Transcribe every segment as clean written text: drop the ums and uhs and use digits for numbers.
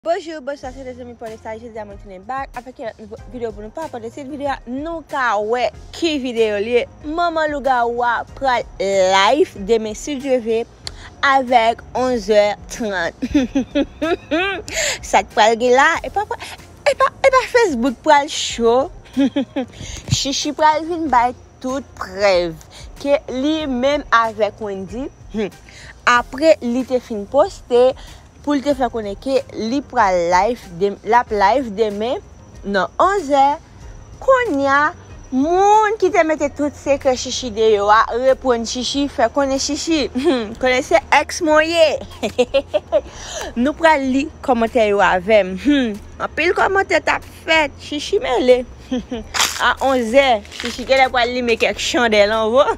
Bonjour, bonsoir, c'est les amis pour les stages. Je suis à back avec une vidéo pour nous pas de cette vidéo. Nous avons qui vidéo lié. Maman Lougawa prend live demain si Dieu veut avec 11h30. Ça te parle là et pas Facebook pour le show. Chichi pour le vin by toute preuve que lui même avec Wendy après il te fin poster pour te faire connaître que li pra live demain non 11h qu'on y a moun qui te mette tout secret chichi de yo a répondre chichi fait connaître chichi connaissez ex moyen nous pral li commentaire yo avec en pile commentaire t'a fait chichi mêlé à 11h chichi qu'elle va li mettre quelque chandelle en haut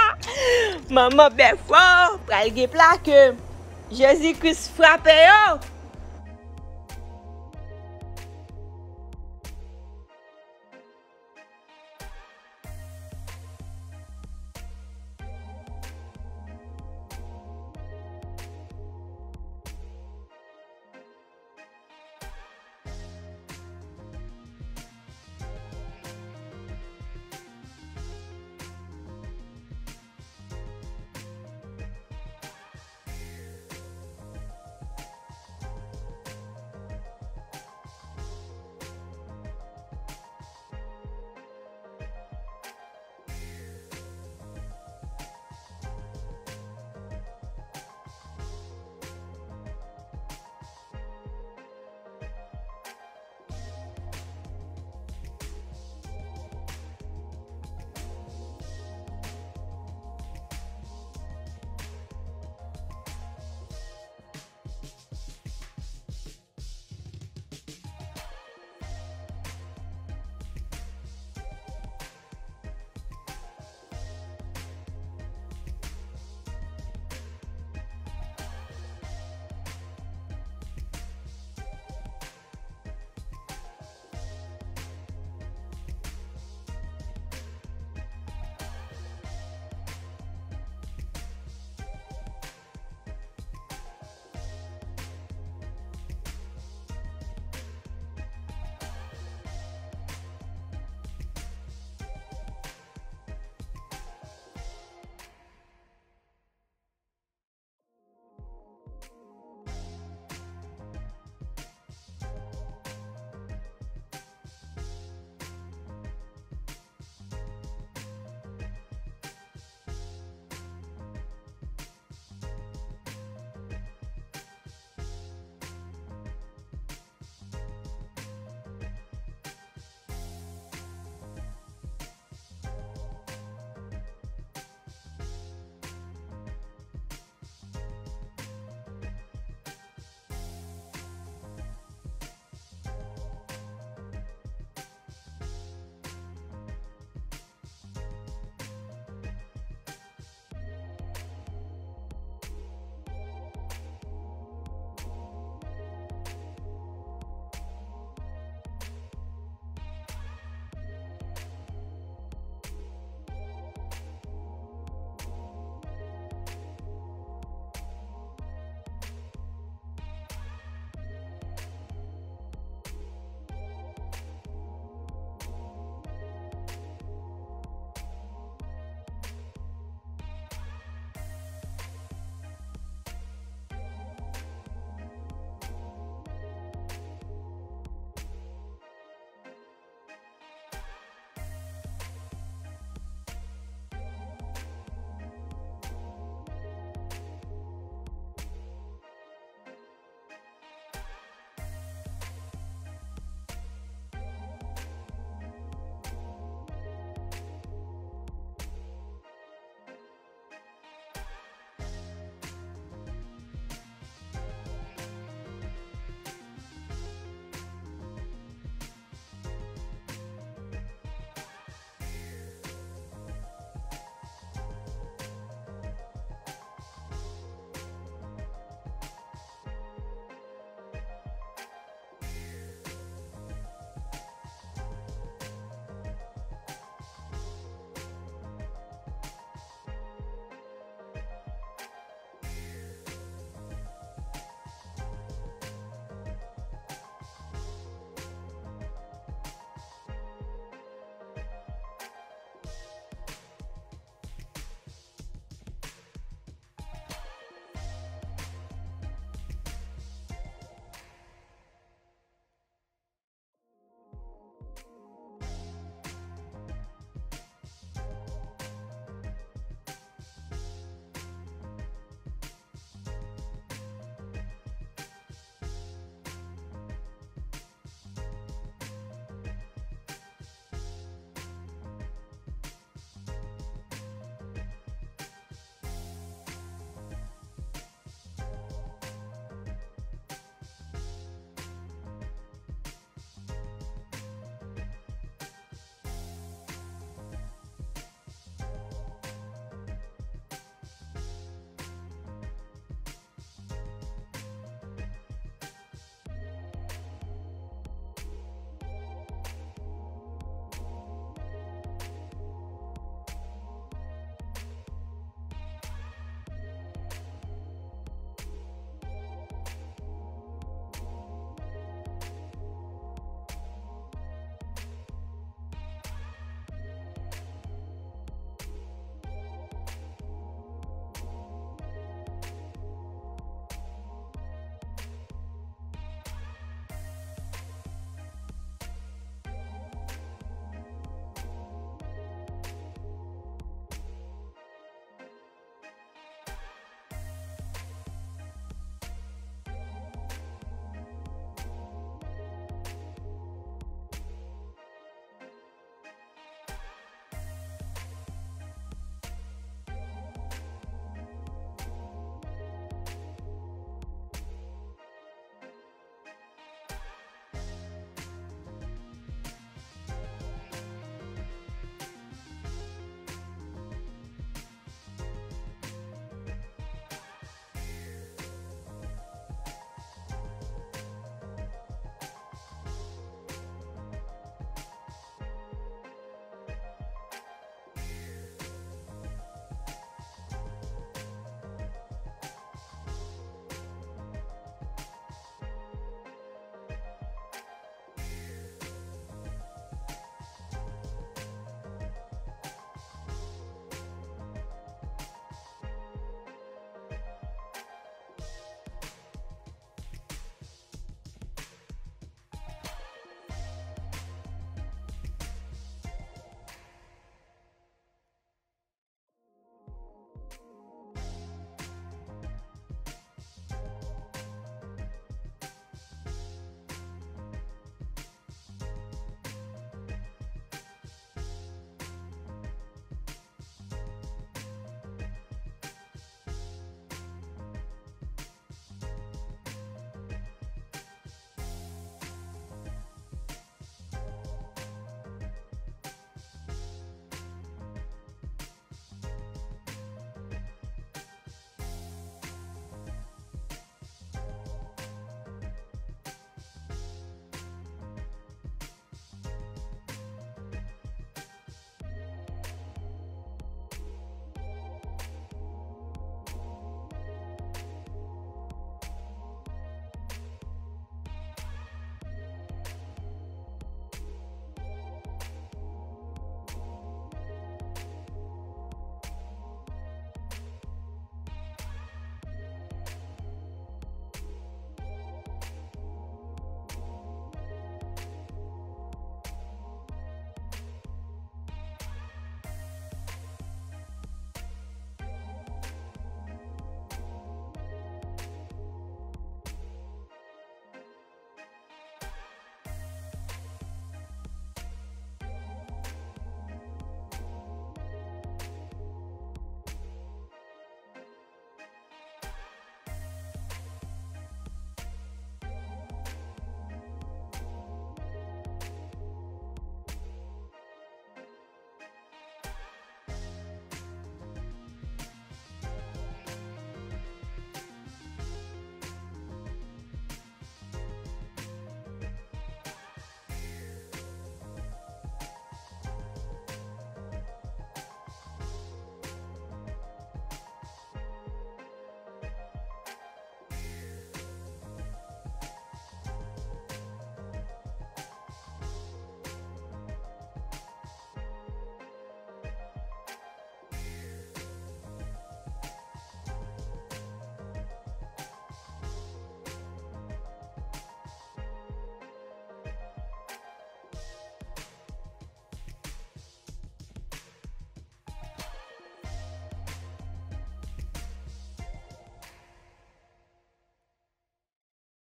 maman ben fort pral ge plaque Jésus-Christ frappe yo.